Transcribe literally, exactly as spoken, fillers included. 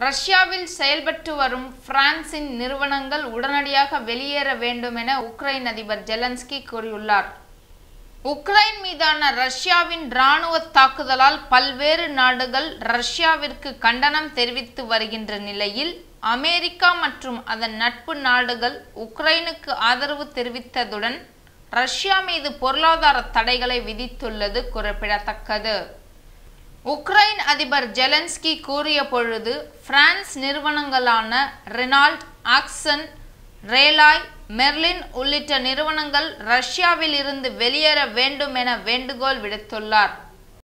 ரஷ்யாவில் செயல்பட்டு வரும் பிரான்சின் நிறுவனங்கள் உடனடியாக வெளியேற வேண்டும் என உக்ரைன் அதிபர் ஜெலன்ஸ்கி கூறியுள்ளார். உக்ரைன் மீதான ரஷ்யாவின் இராணுவ தாக்குதலால் பல்வேறு நாடுகள் ரஷ்யாவிற்கு கண்டனம் தெரிவித்து வருகின்ற நிலையில் அமெரிக்கா மற்றும் அதன் நட்பு நாடுகள் உக்ரைனுக்கு ஆதரவு தெரிவித்ததுடன் ரஷ்யா மீது பொருளாதார தடைகளை விதித்துள்ளது குறிப்பிடத்தக்கது. உக்ரைன் அதிபர் ஜெலன்ஸ்கி கூறிய பொழுது பிரான்ஸ் நிறுவனங்களான ரெனால்ட், ஆக்சன், ரேலாய், மெர்லின் உள்ளிட்ட நிறுவனங்கள் ரஷ்யாவில் இருந்து வெளியேற வேண்டும் என வேண்டுகோள் விடுத்துள்ளார்.